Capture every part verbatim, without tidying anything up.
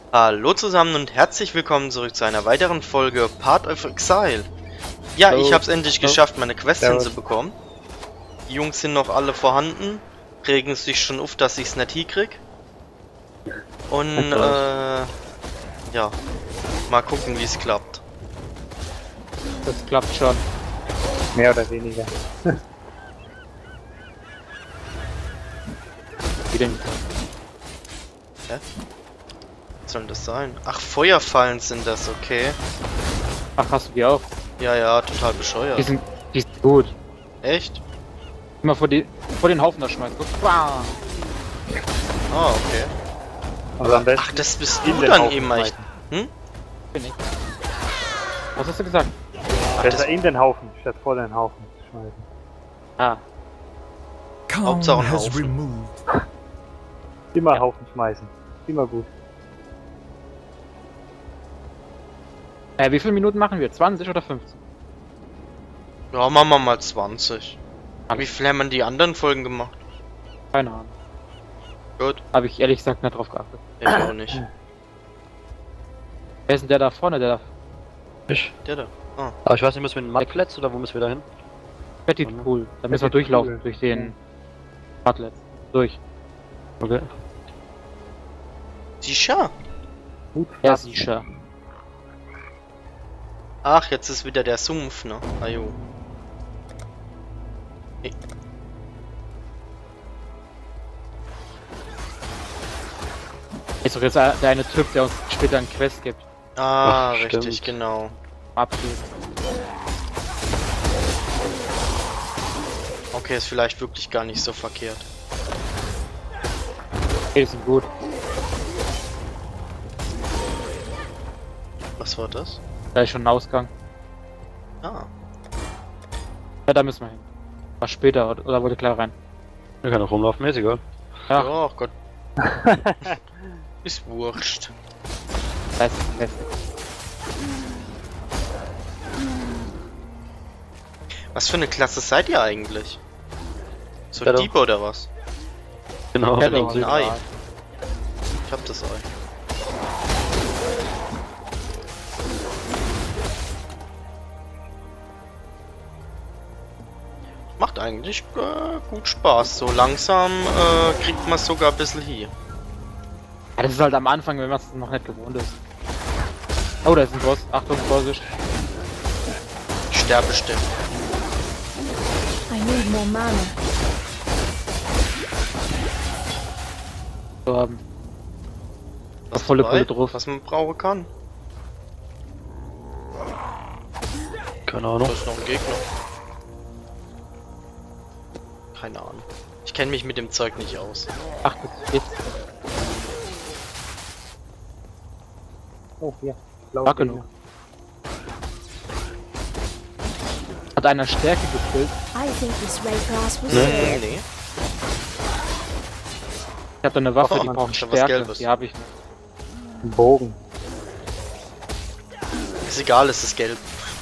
Hallo zusammen und herzlich willkommen zurück zu einer weiteren Folge Path of Exile. Ja, Hallo. ich habe es endlich Hallo. geschafft, meine Quest Servus. hinzubekommen. Die Jungs sind noch alle vorhanden, regen sich schon auf, dass ich es nicht hinkrieg. Und äh, ja, mal gucken, wie es klappt. Das klappt schon. Mehr oder weniger. Wie denn? Hä? Was soll das sein? Ach, Feuerfallen sind das, okay. Ach, hast du die auch? Ja, ja, total Die bescheuert. sind, die sind gut. Echt? Immer vor, die, vor den Haufen da schmeißen. Ah, okay. Also am besten Ach, das bist in du den dann Haufen eben echt. schmeißen. Hm? Bin ich. Was hast du gesagt? Ach, Besser das, in den Haufen, statt vor den Haufen zu schmeißen. Ah. Hauptsache ein has Haufen. removed. Immer Ja. Haufen schmeißen. Immer gut. Äh, wie viele Minuten machen wir? zwanzig oder fünfzehn? Ja, machen wir mal zwanzig. Hab Wie ich- viel haben wir die anderen Folgen gemacht? Keine Ahnung. Gut. Habe ich ehrlich gesagt nicht drauf geachtet. Ich auch nicht. Wer ist denn der da vorne? Der da. Ich. Der da. Ah. Aber ich weiß nicht, müssen wir in den Marktplatz oder wo müssen wir da hin? Petit Pool. Da müssen wir Petit durchlaufen. Pool. Durch den. Padlet. Durch. Okay. Sicher? Gut. Ja, sicher. Ach, jetzt ist wieder der Sumpf, ne? Ajo. Nee. Ist doch jetzt der eine Typ, der uns später einen Quest gibt. Ah, Ach, richtig, stimmt. genau. Absolut. Okay, ist vielleicht wirklich gar nicht so verkehrt. Okay, die sind gut. Was war das? Da ist schon ein Ausgang. Ah. Ja, da müssen wir hin. War später oder, oder wollte klar rein? Wir können auch rumlaufen, mir ist egal. Ja, Oh Gott. Ist wurscht. da ist es fest. Was für eine Klasse seid ihr eigentlich? So Shadow. Diebe oder was? Genau. Ja, liegt doch, ein ja. Ei. Ich hab das Ei. Macht eigentlich äh, gut Spaß. So langsam äh, kriegt man es sogar ein bisschen hier. Ja, das ist halt am Anfang, wenn man es noch nicht gewohnt ist. Oh, da ist ein Boss. Achtung, Vorsicht. Ich sterbe bestimmt. I need more mana. So, ähm, Was volle dabei? Pulle drauf. Was man brauchen kann. Keine Da Ahnung. ist noch ein Gegner. Keine Ahnung. Ich kenne mich mit dem Zeug nicht aus. ach, das geht's. Oh, hier. Blau War genug. Hat einer Stärke gefüllt. I think this raid class was Nee. Nee, nee. Ich hab da eine Waffe, Oh, die Mann, braucht da was Stärke. Gelbes. Die habe ich nicht. Ein Bogen. Ist egal, es ist gelb.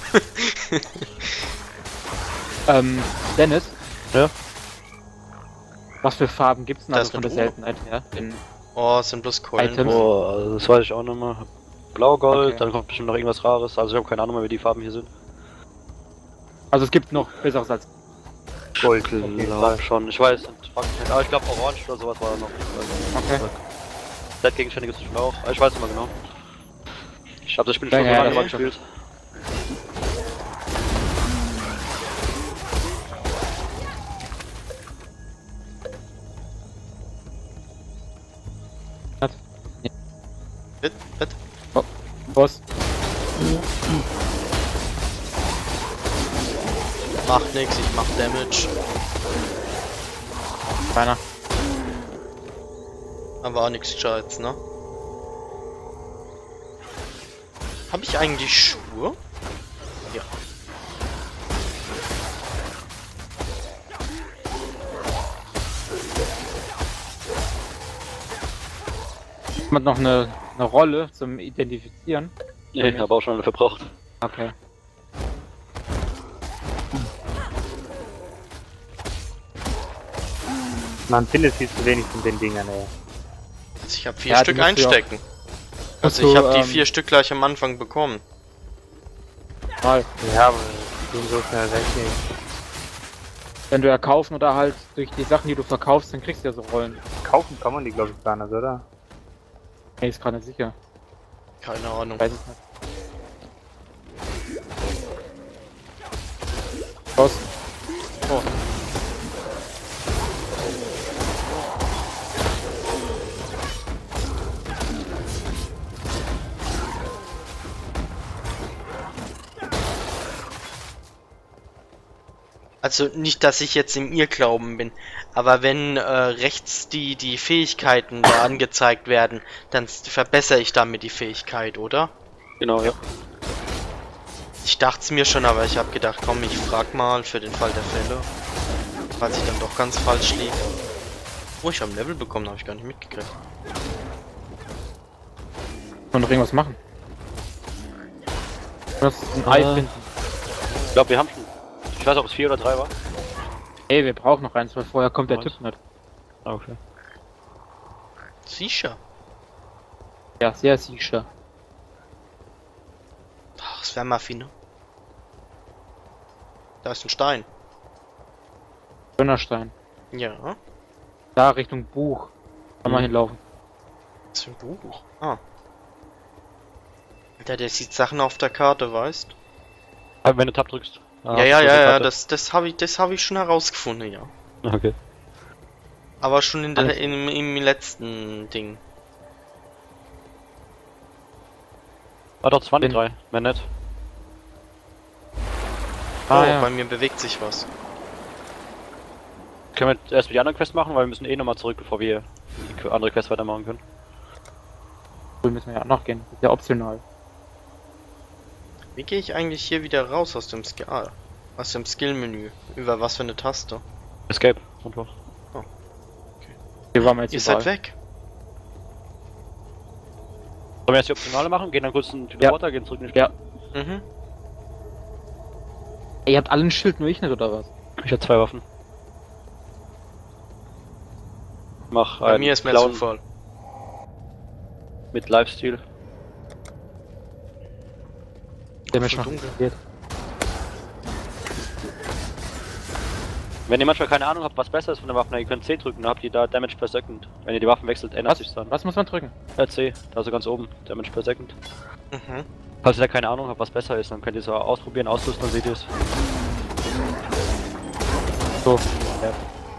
Ähm, Dennis, Ja? was für Farben gibt's denn Da also ist von eine der Truhe. Seltenheit her? In, Oh, es sind bloß Keulen. Items. Oh, also das weiß ich auch nicht mehr. Blau, Gold, Okay. dann kommt bestimmt noch irgendwas Rares. Also ich habe keine Ahnung mehr, wie die Farben hier sind. also es gibt noch besseres als. Gold. Ich auf jeden glaube Fall. schon. Ich weiß nicht. Frag mich nicht. Aber ich glaube Orange oder sowas war da noch. Okay. Set-Gegenstände gibt es bestimmt auch. Aber ich weiß nicht mehr genau. Ich habe das Spiel Ja, schon so ja, lange das mal ist schon- gespielt. Bitte, bitte. Boss. Macht nix, ich mach Damage. Keiner. Aber auch nichts Gescheites, ne? Hab ich eigentlich Schuhe? Ja. Hat noch eine, eine Rolle zum Identifizieren. Nee, ich habe auch schon eine verbraucht. Okay. Man findet viel zu wenig von den Dingern, ey. Also ich habe vier Ja, die Stück musst du ja auch- einstecken. Also du, ich habe die ähm, vier Stück gleich am Anfang bekommen. Mal. Ja, aber die gehen so schnell weg. Nee. Wenn du ja kaufen oder halt durch die Sachen, die du verkaufst, dann kriegst du ja so Rollen. Kaufen kann man die, glaube ich, gar nicht, oder? Nee, ist gerade nicht sicher. Keine Ahnung. Weiß es nicht. Raus. Oh. Also nicht, dass ich jetzt im Irrglauben bin, aber wenn äh, rechts die, die Fähigkeiten da angezeigt werden, dann verbessere ich damit die Fähigkeit, oder? Genau, ja. Ich dachte es mir schon, aber ich habe gedacht, komm, ich frag mal für den Fall der Fälle, falls ich dann doch ganz falsch liege. Oh, ich habe ein Level bekommen, habe ich gar nicht mitgekriegt. Und noch irgendwas machen. Du musst ein Ei Äh. finden. Ich glaube, wir haben schon. Ich weiß nicht, ob es vier oder drei war. Ey, wir brauchen noch eins, weil vorher kommt der Was? Typ nicht. Ah, okay. Sicher. Ja, sehr sicher. Ach, das wäre Muffin. Da ist ein Stein. Dönnerstein. Ja. Da Richtung Buch. Kann man Mhm. hinlaufen. Was für ein Buch? Ah. Alter, der sieht Sachen auf der Karte, weißt? Aber wenn du Tab drückst. Ah, ja, ja, so ja, die ja, Karte. das, das habe ich, das habe ich schon herausgefunden, ja. Okay. Aber schon in der, Alles. im, im letzten Ding. Ah, doch, zwanzig, Bin- drei. Mehr nett. Ah, Oh, ja. bei mir bewegt sich was. Können wir erst mit die anderen Quests machen, weil wir müssen eh nochmal zurück, bevor wir die andere Quest weitermachen können. Cool, müssen wir ja auch noch gehen. Das ist ja optional. Wie gehe ich eigentlich hier wieder raus aus dem Skill, ah, aus dem Skill-Menü? Über was für eine Taste? Escape. Einfach. Hier waren wir jetzt Ihr überall. seid weg. Sollen wir erst die Optionale machen? Gehen dann kurz einen Teleporter, gehen zurück in die Ja. Stadt? Mhm. Ey, ihr habt alle ein Schild, nur ich nicht, oder was? Ich hab zwei Waffen. Mach Bei einen mir ist mehr blauen Zufall. mit Lifesteal. Der mir so schon dunkel. geht. Wenn ihr manchmal keine Ahnung habt, was besser ist von der Waffe, dann ihr könnt C drücken, dann habt ihr da Damage per Second. Wenn ihr die Waffen wechselt, ändert Was? sich dann. Was muss man drücken? Ja, C, da ist er ganz oben, Damage per Second. Mhm. Falls ihr da keine Ahnung habt, was besser ist, dann könnt ihr es auch ausprobieren, ausrüsten, dann seht ihr es. So. Ja.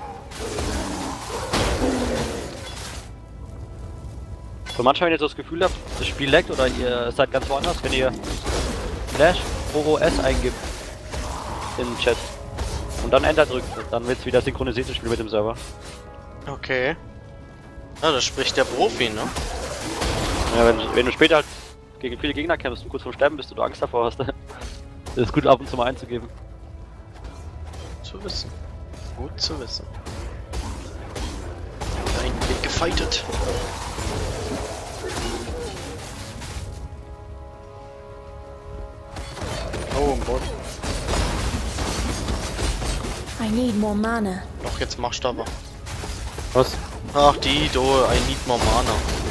Und manchmal, wenn ihr so das Gefühl habt, das Spiel laggt oder ihr seid ganz woanders, wenn ihr Slash O O S eingibt in den Chat und dann Enter drückt, dann wird es wieder synchronisiert, das Spiel mit dem Server. Okay. Ja, das spricht der Profi, ne? Ja, wenn, wenn du später halt gegen viele Gegner kämpfst und kurz vorm Sterben bist und du Angst davor hast, ist es gut ab und zu mal einzugeben. Zu wissen. Gut zu wissen. Da hinten wird gefightet. Oh, ein Bot. I need more mana. Doch, jetzt machst du aber. Was? Ach, die, do, I need more mana.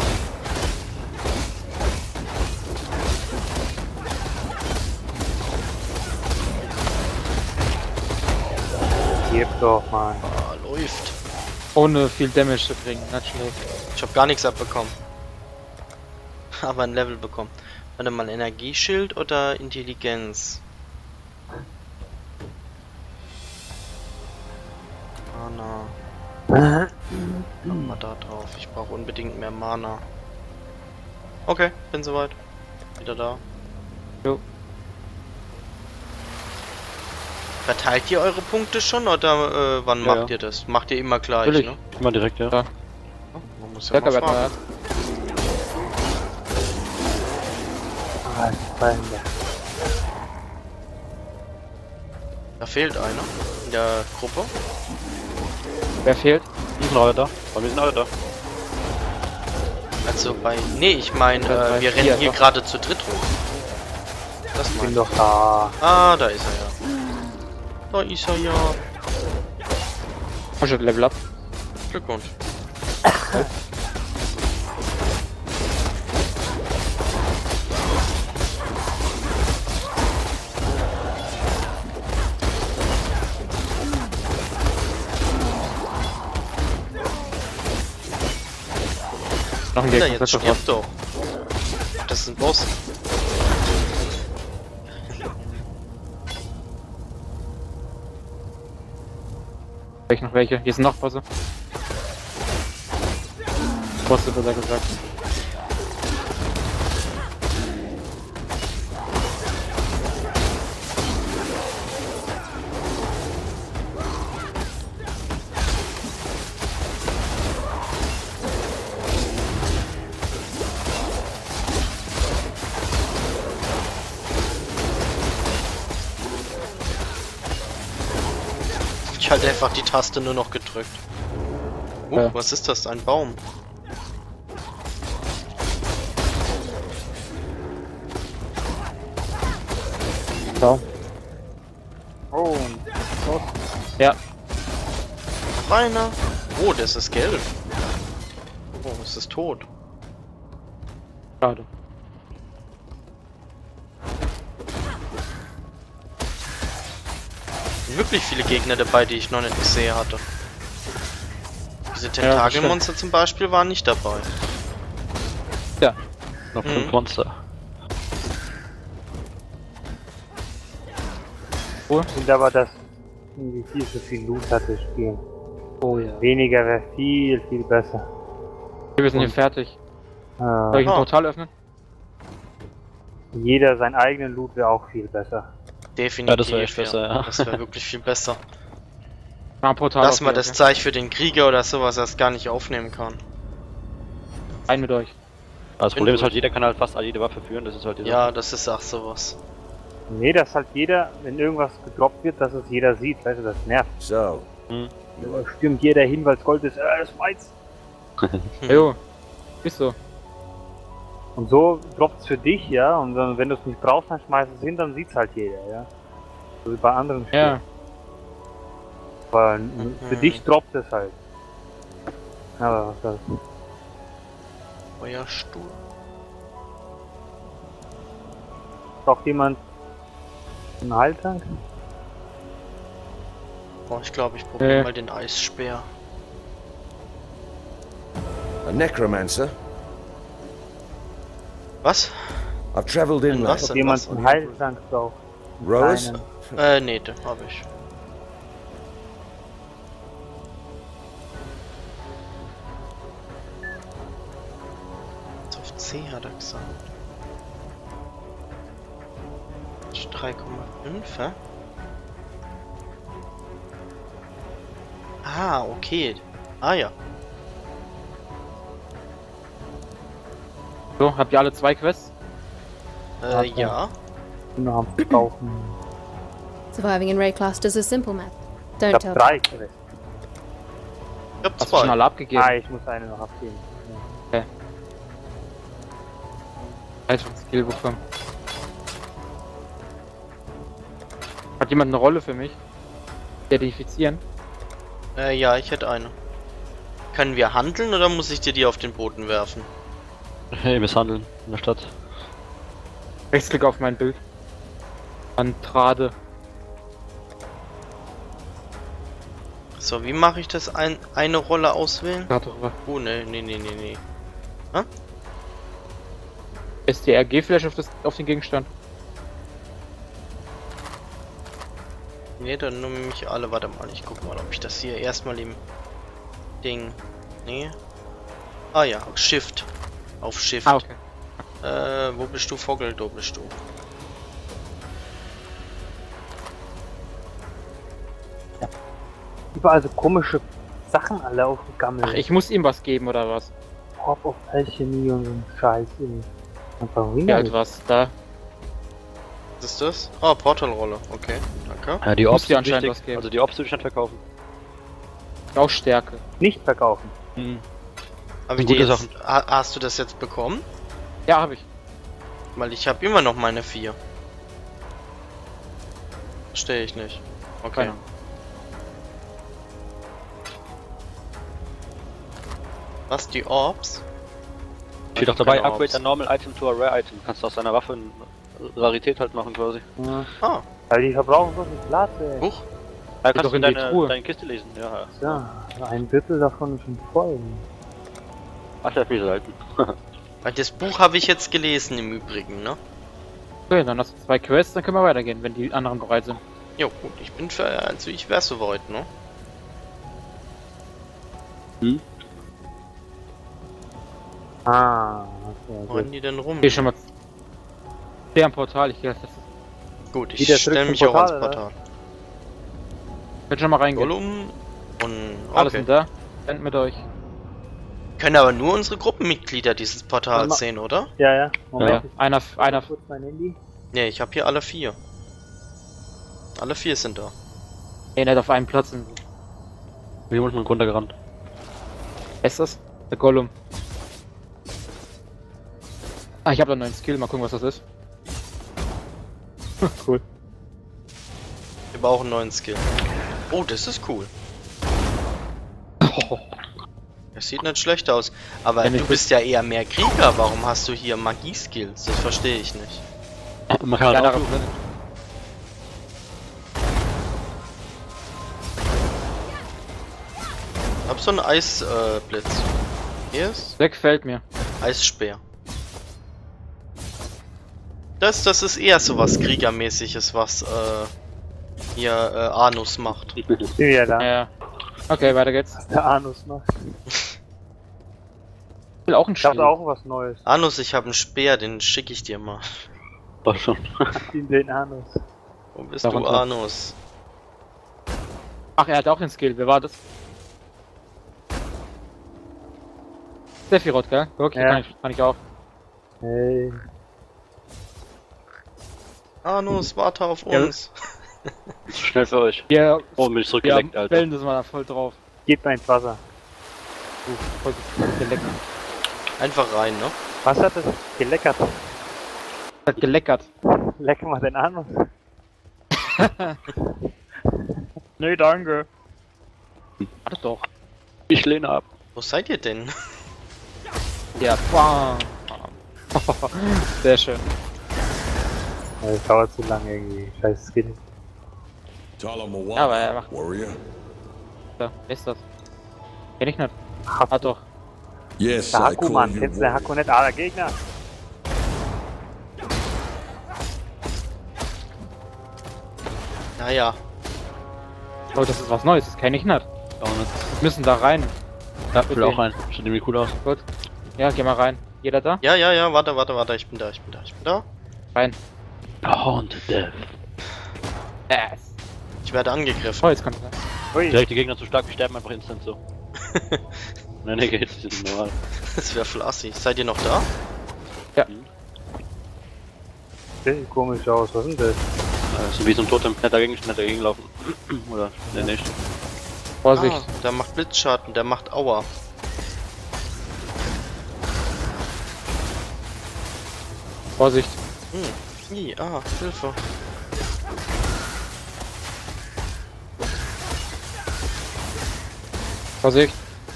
Gib doch mal. Ah, läuft. Ohne viel Damage zu kriegen, nicht schlecht. Ich habe gar nichts abbekommen. Aber ein Level bekommen. Warte mal, Energieschild oder Intelligenz? Mana. Machen wir da drauf. Ich brauche unbedingt mehr Mana. Okay, bin soweit. Wieder da. Jo. Verteilt ihr eure Punkte schon oder äh, wann Ja, macht ja. ihr das? Macht ihr immer gleich, Natürlich. ne? Immer direkt, ja. Ja. Oh, man muss ja Stärker mal werden wir fragen. Ah, ist fallen da. Da fehlt einer in der Gruppe. Wer fehlt? Die sind alle da. Bei mir sind alle da. Also bei... Nee, ich meine, Ja, äh, bei wir vier, rennen hier doch. gerade zu dritt rum. Das Ich mein bin doch da. Ah, da ist er ja. Da ist er ja. Hast du Level up? Glückwunsch. Noch ein Ja, Gegner. jetzt das ist stirb doch. Das ist ein Boss. Vielleicht noch welche. Hier sind noch Bosse. Bosse, besser gesagt. Ich halte einfach die Taste nur noch gedrückt. Oh, Ja. was ist das? Ein Baum. So. Oh, und Boss. Ja. Reiner. Oh, das ist gelb. Oh, es ist tot. Schade. Wirklich viele Gegner dabei, die ich noch nicht gesehen hatte. Diese das Tentakelmonster zum Beispiel waren nicht dabei. Ja. Noch Mhm. fünf Monster. Ich finde aber, dass irgendwie viel zu viel Loot hat das Spiel. Oh ja. Weniger wäre viel, viel besser. Wir sind hier fertig. Soll ich Äh, ein Ah. Portal öffnen? jeder seinen eigenen Loot wäre auch viel besser. Definitiv. Ja, das wäre echt besser, ja. Das wäre wirklich viel besser. Mal ein Portal Dass man öffnen, das okay? Zeug für den Krieger oder sowas erst gar nicht aufnehmen kann. Rein mit euch. Das Problem ist halt, jeder kann halt fast jede Waffe führen, das ist halt die Ja, das ist auch sowas. Nee, dass halt jeder, wenn irgendwas gedroppt wird, dass es jeder sieht, weißt du, das nervt. So, Hm. Da stürmt jeder hin, weil es Gold ist, äh, das ist meins. Hm. Jo. Ist so. Und so droppt es für dich, ja, und dann, wenn du es nicht brauchst, dann schmeißt es hin, dann sieht's halt jeder, ja. So wie bei anderen Spielen. Ja. Aber Mhm. für dich droppt es halt. Aber was das? Feuerstuhl. Braucht jemand einen Heiltrank? Oh, ich glaube, ich probiere Äh. mal den Eisspeer. a necromancer. Was? I've travelled Ein inland. was? Ob jemand was? einen Heiltrank braucht? Einen Rose? kleinen. Äh, nee, den habe ich. Jetzt auf C hat er gesagt. drei Komma fünf, hä? Ah, okay. Ah ja. So, habt ihr alle zwei Quests? Äh, Okay. ja. Ich bin noch am Verkaufen. Surviving in Rayclass is a simple map. Ich Don't hab tell drei Quests. Ich hab Hast du schon zwei. alle abgegeben? Ah, ich muss eine noch abgeben. Halt schon Skill bekommen. Hat jemand eine Rolle für mich? Identifizieren? Äh, ja, ich hätte eine. Können wir handeln oder muss ich dir die auf den Boden werfen? Hey, misshandeln in der Stadt. Rechtsklick auf mein Bild. Antrade. So, wie mache ich das? Ein, eine Rolle auswählen? Karte rüber. Oh, ne, ne, ne, ne, ne. S T R G vielleicht auf, das, auf den Gegenstand. Ne, dann nehme ich alle. Warte mal, ich guck mal, ob ich das hier erstmal im Ding. Nee. Ah ja, Shift. Auf Shift. Ah, okay. Äh, wo bist du, Vogel? Da bist du. Überall so komische Sachen alle aufgegammelt. Ach, ich muss ihm was geben oder was? Hop of Alchemy und so ein Scheiß. ey. Einfach Ja, wieder. halt was. Da. Was ist das? Ah, Portalrolle. Okay, danke. Ja, die Muss Ops dir sind anscheinend wichtig. was geben. Also die Ops würde ich nicht verkaufen. Auch Stärke. Nicht verkaufen. Hm. Hab ich Gute die jetzt, Sachen. ha, hast du das jetzt bekommen? Ja, habe ich. Weil ich habe immer noch meine vier. Verstehe ich nicht. Okay. Keine. Was, die Orbs? Steht doch dabei, Keine upgrade Orbs. a normal item to a rare item. Kannst du aus deiner Waffe eine Rarität halt machen quasi. Ja. Ah, Weil die verbrauchen so viel Platz, ey. huch. Da doch kannst du in die deine, Truhe. deine Kiste lesen. Ja, ja. Ja, ein Drittel davon ist schon voll. Ach, der viel selten. Weil das Buch habe ich jetzt gelesen im Übrigen, ne? Okay, dann hast du zwei Quests, dann können wir weitergehen, wenn die anderen bereit sind. Jo, gut, ich bin für, also ich wäre soweit, ne? Hm? Ah, okay. Wo rennen die denn rum? Geh schon mal. Steh am Portal, ich gehe das ist. Gut, ich Wieder zurück stelle zum mich auch ans Portal, oder? Portal. Könnt schon mal reingehen. Gollum und... Alles Okay. sind da. Rennt mit euch. Können aber nur unsere Gruppenmitglieder dieses Portal Mama- sehen, oder? Ja, ja. Ja. Moment. Einer, einer. Kurz mein Handy. Ne, ich habe hier alle vier. Alle vier sind da. Nee, nicht auf einem Platz. Wie muss man runtergerannt? Wer ist das? Der Gollum. Ah, ich habe da einen neuen Skill, mal gucken, was das ist. Cool. Wir brauchen einen neuen Skill. Oh, das ist cool. Das sieht nicht schlecht aus. Aber Wenn ich du bist ja eher mehr Krieger. Warum hast du hier Magie-Skills? Das verstehe ich nicht. Man kann Ja, halt auch darauf- Hab so einen Eisblitz. Äh, Blitz. Hier ist Der gefällt mir. Eisspeer. Das, das ist eher so was Kriegermäßiges, was äh, hier äh, Anus macht. Bin ja da. Ja. Okay, weiter geht's. Der Anus macht. Ich will auch ein Ich Schild. hab auch was Neues. Anus, ich habe einen Speer, den schicke ich dir mal. War schon. In den Anus. Wo bist Darunter. du, Anus? Ach, er hat auch den Skill. Wer war das? Sephiroth, gell? Okay, Ja. kann, ich, kann ich auch. Hey. Anus, warte auf Ja. uns. Zu schnell für euch. Wir, Oh, bin ich wir zurückgeleckt, Alter. bellen das mal voll drauf. Gib mal ins Wasser. Uh, voll geleckert. Einfach rein, ne? Was hat das geleckert? Hat geleckert. Leck mal den Anus. Nee, danke. Warte doch. Ich lehne ab. Wo seid ihr denn? Ja, bam. Sehr schön. Ja, das dauert zu lange irgendwie. Scheiß Skin. Talamawala, Ja, aber er macht. warrior. Da, wer ist das? Kenn ich nicht. Ah, doch. Yes, Der I Haku, call Mann. you Kennst du den warrior. Haku nicht? Ah, der Gegner. Naja, Oh, das ist was Neues. Das kenn ich nicht. Auch nicht. Wir müssen da rein. Ja, ich will Okay. auch rein. Sieht irgendwie cool aus. Gut. Ja, geh mal rein. Jeder da? ja, ja, ja, warte, warte, warte, ich bin da, ich bin da, ich bin da. Rein. Haunted Death. Yes. Ich werde angegriffen. Oh, jetzt kann ich rein. Ui. Direkt die Gegner zu stark, wir sterben einfach instant so. Nein, nee, geht's, die sind normal. Das wäre flassig. Seid ihr noch da? Sieht komisch aus. Was ist denn das? Äh, so wie so ein Totem, nicht dagegen, nicht dagegen laufen. Oder, nee, nicht. Vorsicht. Ah, der macht Blitzschaden, der macht Aua. Vorsicht. Hm. I, ah, Hilfe. Vorsicht.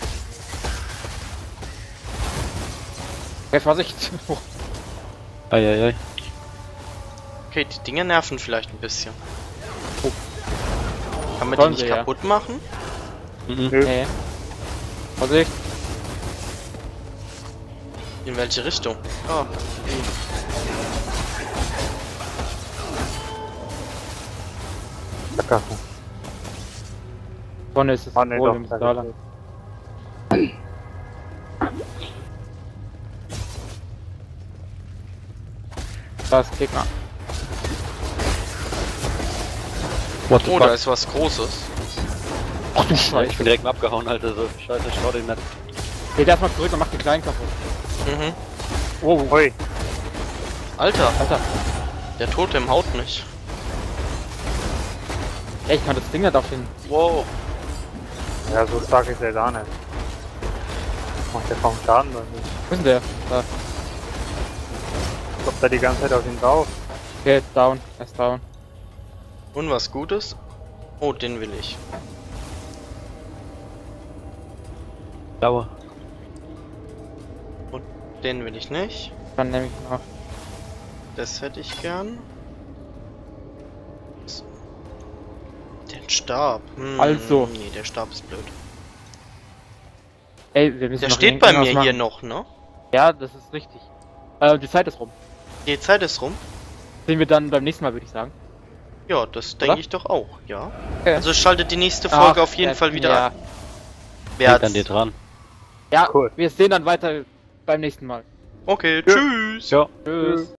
Okay, Vorsicht. Eieiei. Okay, die Dinger nerven vielleicht ein bisschen. Oh. Kann man die Sollen nicht sie, ja. kaputt machen? Mhm. Nee. Vorsicht. In welche Richtung? Ah, Sackgasse. Vorne ist es. Oh, nee, Wohl doch. im da Skala. ist Da ist Gegner. What the oh, da fuck? ist was Großes. Ach du Ja, ich Scheiße. bin direkt mal abgehauen, Alter, so. Scheiße, ich schau den nicht. Geht erstmal zurück und macht den kleinen kaputt. Mhm. Oh, es. Ui. Alter, Alter. der Totem haut nicht. Ey, ich kann das Ding nicht auf den. Wow. Ja, so stark ist er gar nicht. Macht der kaum Schaden oder nicht? Wo ist denn der? Da. Kommt da die ganze Zeit auf ihn drauf. Okay, down. Er ist down. Und was Gutes? Oh, den will ich. Dauer. Und den will ich nicht. Dann nehme ich noch. Das hätte ich gern. So. Den Stab. Hm, Also. Nee, der Stab ist blöd. Ey, wir müssen Der noch steht irgendwas bei mir machen. hier noch, ne? Ja, das ist richtig. Äh, die Zeit ist rum. Die Zeit ist rum. Sehen wir dann beim nächsten Mal, würde ich sagen. Ja, das Oder? denke ich doch auch, ja. Okay. Also schaltet die nächste Folge Ach, auf jeden ja, Fall wieder ja. an. Wer Liegt an hat's? dir dran. Ja, Cool. wir sehen dann weiter beim nächsten Mal. Okay, tschüss. Ja. Tschüss.